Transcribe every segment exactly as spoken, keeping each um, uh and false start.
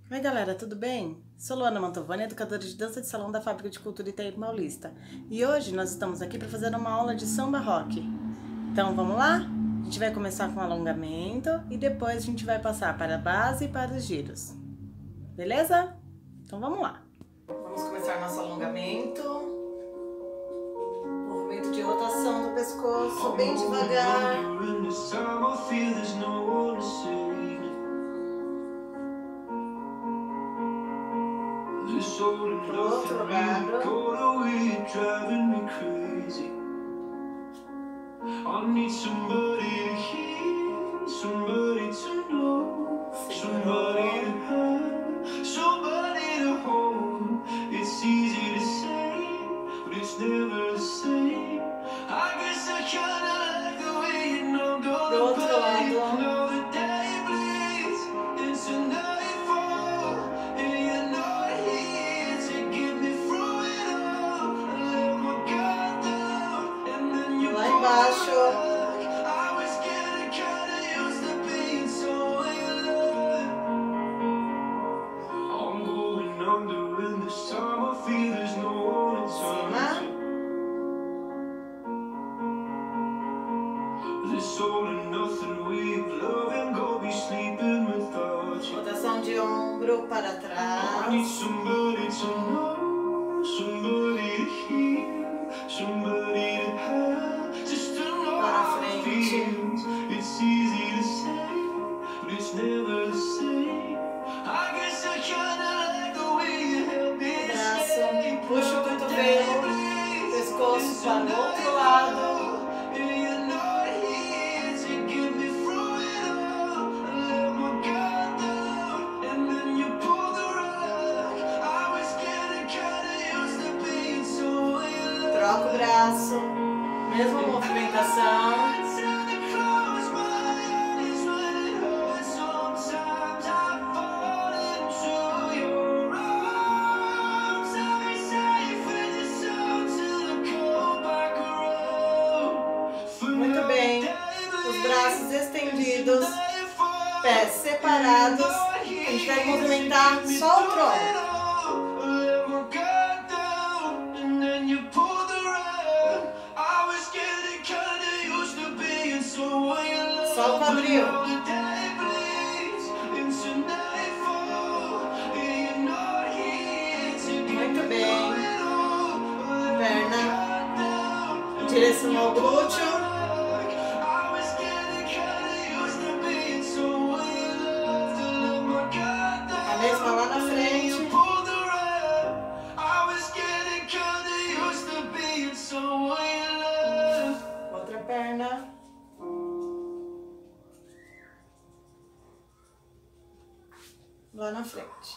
Oi galera, tudo bem? Sou Luana Mantovani, educadora de dança de salão da Fábrica de Cultura Itaí Paulista. E hoje nós estamos aqui para fazer uma aula de samba rock. Então vamos lá? A gente vai começar com alongamento e depois a gente vai passar para a base e para os giros. Beleza? Então vamos lá. Vamos começar nosso alongamento. Movimento de rotação do pescoço, bem devagar. Pro outro lado. Do outro lado. Lá embaixo. Rotação de ombro para trás. Para frente. Braço. Puxa o cotovelo. Pescoço para o outro lado. Troca o braço, mesma movimentação. Muito bem, os braços estendidos, pés separados. A gente vai movimentar só o tronco. Só o quadril. Muito bem. Perna em direção ao glúteo. A mesma lá na frente. Outra perna. Lá na frente.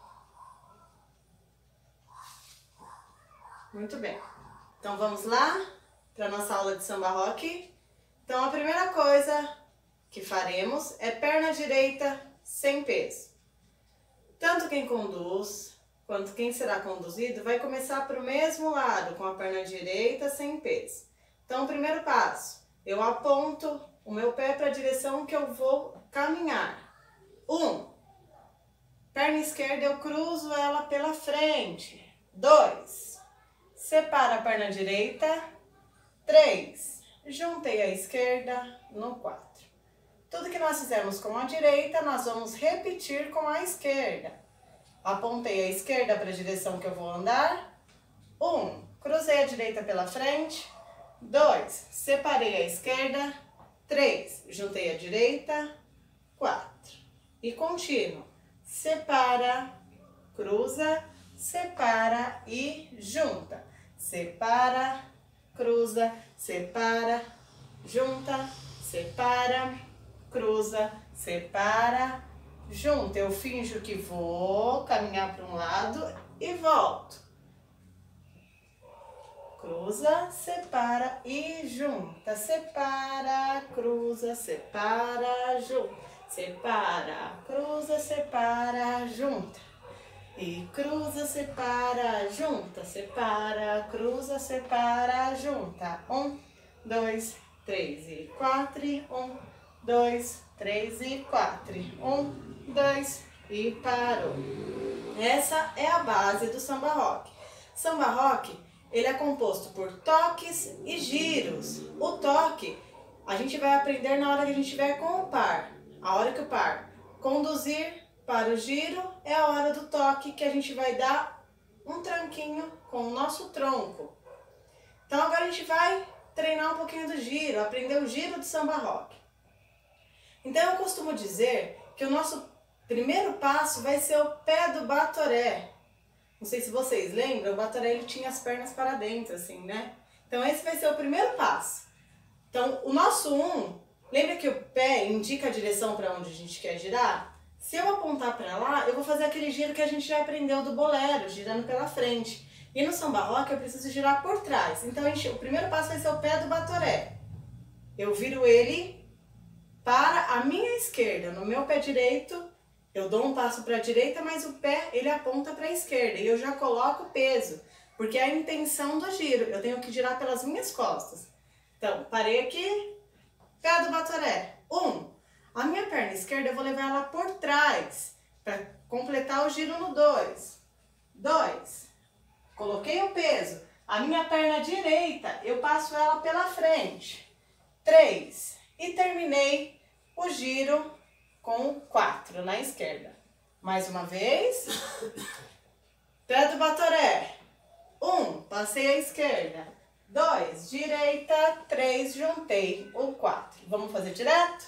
Muito bem. Então vamos lá para a nossa aula de samba rock. Então a primeira coisa que faremos é perna direita sem peso. Tanto quem conduz quanto quem será conduzido vai começar para o mesmo lado, com a perna direita sem peso. Então o primeiro passo, eu aponto o meu pé para a direção que eu vou caminhar. Um. Perna esquerda, eu cruzo ela pela frente. Dois. Separa a perna direita. Três. Juntei a esquerda no quatro. Tudo que nós fizemos com a direita, nós vamos repetir com a esquerda. Apontei a esquerda para a direção que eu vou andar. Um. Cruzei a direita pela frente. Dois. Separei a esquerda. Três. Juntei a direita. Quatro. E contínuo. Separa, cruza, separa e junta. Separa, cruza, separa, junta, separa, cruza, separa, junta. Eu finjo que vou caminhar para um lado e volto. Cruza, separa e junta. Separa, cruza, separa, junta. Separa, cruza, separa, junta. E cruza, separa, junta. Separa, cruza, separa, junta. Um, dois, três e quatro. Um, dois, três e quatro. Um, dois, e parou. Essa é a base do samba rock. Samba rock, ele é composto por toques e giros. O toque, a gente vai aprender na hora que a gente estiver com o par. A hora que o par conduzir para o giro, é a hora do toque que a gente vai dar um tranquinho com o nosso tronco. Então agora a gente vai treinar um pouquinho do giro, aprender o giro do samba rock. Então eu costumo dizer que o nosso primeiro passo vai ser o pé do batoré. Não sei se vocês lembram, o batoré ele tinha as pernas para dentro, assim, né? Então esse vai ser o primeiro passo. Então o nosso um, lembra que o pé indica a direção para onde a gente quer girar? Se eu apontar para lá, eu vou fazer aquele giro que a gente já aprendeu do bolero, girando pela frente. E no samba rock eu preciso girar por trás. Então a gente, o primeiro passo vai ser o pé do batoré. Eu viro ele para a minha esquerda. No meu pé direito, eu dou um passo para a direita, mas o pé ele aponta para a esquerda. E eu já coloco o peso, porque é a intenção do giro. Eu tenho que girar pelas minhas costas. Então, parei aqui, pé do batoré. Um. A minha perna esquerda eu vou levar ela por trás, para completar o giro no dois. Dois. Coloquei o peso. A minha perna direita, eu passo ela pela frente. Três. E terminei o giro com quatro na esquerda. Mais uma vez. Pé do batoré. Um, passei à esquerda. Dois, direita. Três, juntei o quatro. Vamos fazer direto?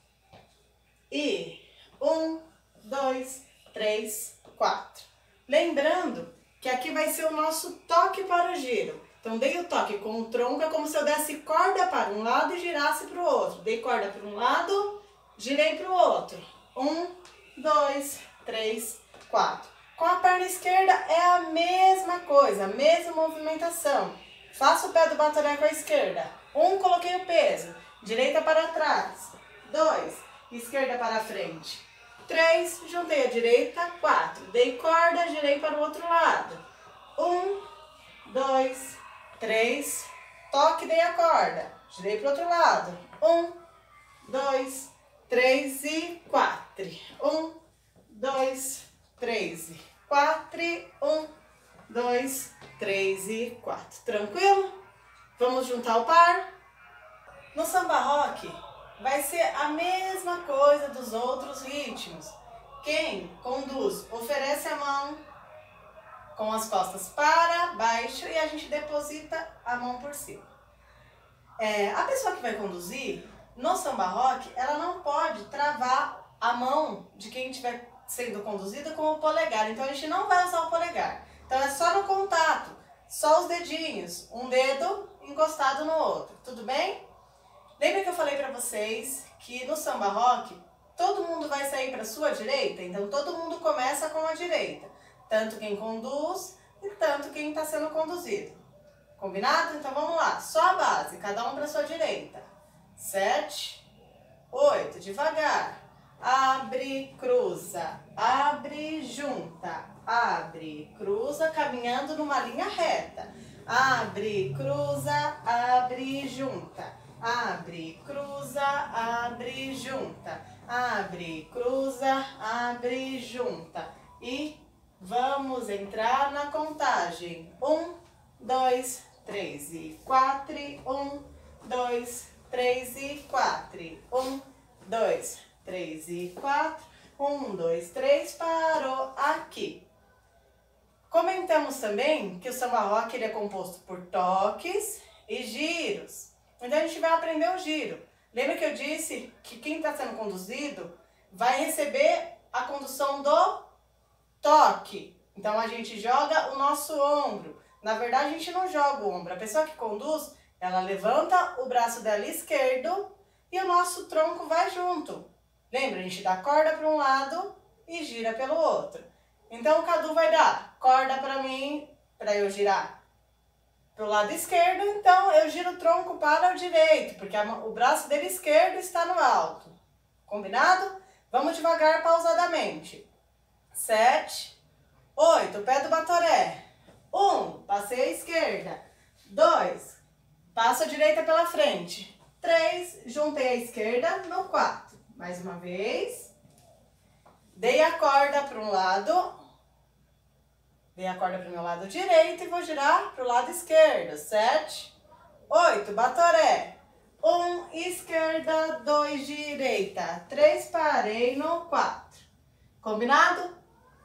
E um, dois, três, quatro. Lembrando que aqui vai ser o nosso toque para o giro. Então, dei o toque com o tronco, é como se eu desse corda para um lado e girasse para o outro. Dei corda para um lado, girei para o outro. Um, dois, três, quatro. Com a perna esquerda é a mesma coisa, a mesma movimentação. Faço o pé do batoré com a esquerda. Um, coloquei o peso. Direita para trás. Dois, esquerda para frente. Três, juntei a direita. Quatro, dei corda, girei para o outro lado. Um, dois, três, toque, dei a corda. Girei para o outro lado. Um, dois, três e quatro. Um, dois, três e quatro. Um, dois, três e quatro. Tranquilo? Vamos juntar o par? No samba rock vai ser a mesma coisa dos outros ritmos. Quem conduz oferece a mão com as costas para baixo e a gente deposita a mão por cima. É, a pessoa que vai conduzir no samba rock, ela não pode travar a mão de quem estiver sendo conduzido com o polegar. Então a gente não vai usar o polegar. Então é só no contato, só os dedinhos, um dedo encostado no outro, tudo bem? Lembra que eu falei para vocês que no samba rock todo mundo vai sair para a sua direita? Então todo mundo começa com a direita, tanto quem conduz e tanto quem está sendo conduzido. Combinado? Então vamos lá, só a base, cada um para a sua direita. Sete, oito, devagar. Abre, cruza, abre, junta, abre, cruza, caminhando numa linha reta. Abre, cruza, abre, junta. Abre, cruza, abre, junta. Abre, cruza, abre, junta. E vamos entrar na contagem. Um, dois, três e quatro. Um, dois, três e quatro. Um, dois, três e quatro. Um, dois, três, parou aqui. Comentamos também que o samba rock ele é composto por toques e giros. Então a gente vai aprender o giro. Lembra que eu disse que quem está sendo conduzido vai receber a condução do toque. Então a gente joga o nosso ombro. Na verdade a gente não joga o ombro. A pessoa que conduz, ela levanta o braço dela esquerdo e o nosso tronco vai junto. Lembra? A gente dá corda para um lado e gira pelo outro. Então o Cadu vai dar corda para mim, para eu girar para o lado esquerdo, então eu giro o tronco para o direito, porque a, o braço dele esquerdo está no alto. Combinado? Vamos devagar, pausadamente. Sete, oito, pé do batoré. Um, passei à esquerda. Dois, passo a direita pela frente. Três, juntei a esquerda no quatro. Mais uma vez. Dei a corda para um lado, dei a corda para o meu lado direito e vou girar para o lado esquerdo. Sete, oito, batoré. Um, esquerda, dois, direita. Três, parei no quatro. Combinado?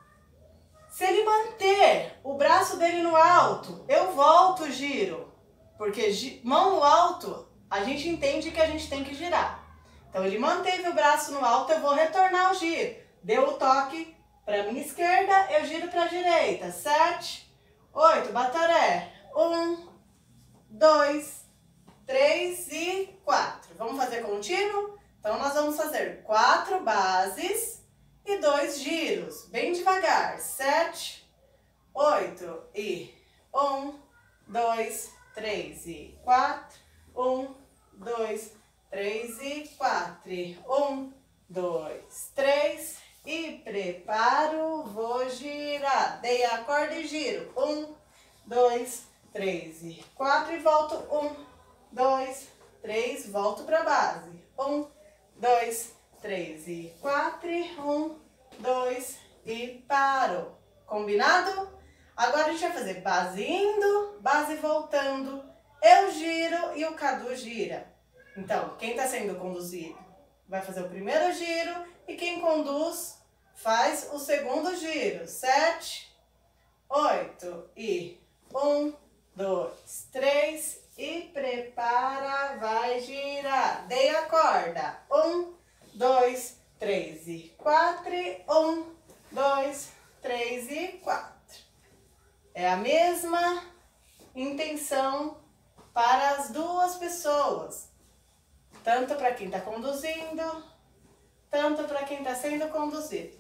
Se ele manter o braço dele no alto, eu volto o giro. Porque mão no alto, a gente entende que a gente tem que girar. Então, ele manteve o braço no alto, eu vou retornar o giro. Deu o toque para minha esquerda, eu giro para a direita. Sete, oito, batoré. Um, dois, três e quatro. Vamos fazer contínuo? Então, nós vamos fazer quatro bases e dois giros. Bem devagar. Sete, oito e um, dois, três e quatro. Um, dois, três e quatro. Um, dois, três e preparo. Vou girar. Dei a corda e giro. Um, dois, três e quatro e volto. Um, dois, três, volto para base. Um, dois, três e quatro. Um, dois e paro. Combinado? Agora a gente vai fazer base indo, base voltando. Eu giro e o Cadu gira. Então, quem está sendo conduzido vai fazer o primeiro giro e quem conduz faz o segundo giro. Sete, oito e um, dois, três e prepara, vai girar. Dei a corda. Um, dois, três e quatro. Um, dois, três e quatro. É a mesma intenção para as duas pessoas. Tanto para quem está conduzindo, tanto para quem está sendo conduzido.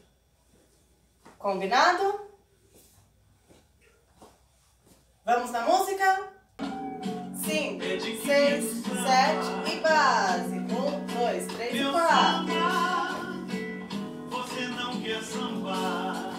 Combinado? Vamos na música? Cinco, seis, sete e base. Um, dois, três e quatro. Você não quer sambar.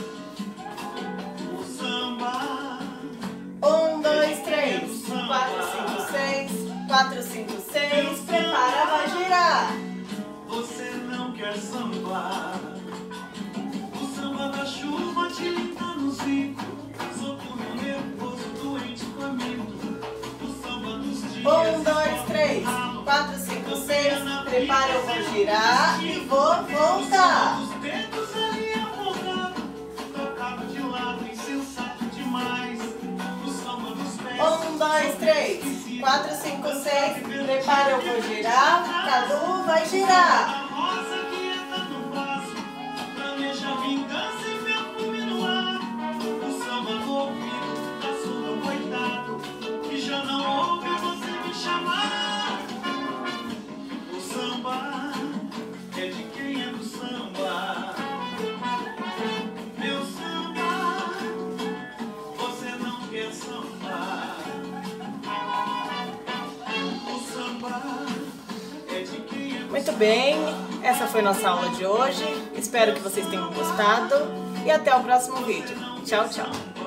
O samba. Um, dois, três. Quatro, cinco, seis. Quatro, cinco, seis. Prepara, vai girar. Você não quer sambar. O samba da chuva te limpa nos ricos. Socorro nervoso, doente, faminto. O samba dos dias. Um, dois, três. Quatro, cinco, seis. Prepara, eu vou girar e vou voltar. Os dedos ali apontados. Tocado de lado, insensato demais. O samba dos pés. Um, dois, três. Quatro, cinco, seis. Prepara, eu vou girar. Cadu vai girar. A rosa quieta no vaso. Planeja vingança e perfume no ar. O samba no ouvido da surdo coitado. Que já não ouve você me chamar. O samba é de quem é do samba. Meu samba, você não quer sambar. O samba é de quem é do Muito bem, essa foi nossa aula de hoje. Espero que vocês tenham gostado e até o próximo vídeo. Tchau, tchau.